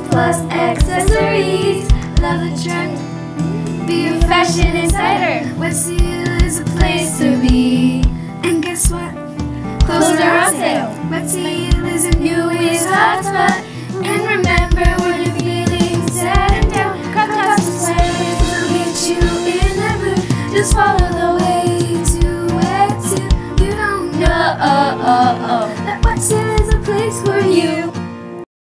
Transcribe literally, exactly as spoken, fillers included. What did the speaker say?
plus accessories. Love the trend, be a fashion insider. Wetzel is a place to be. And guess what? Clothes are on sale. Wetzel is a newest hotspot. And remember, when you're feeling sad and down, crop tops and sweaters will get you in the mood. Just follow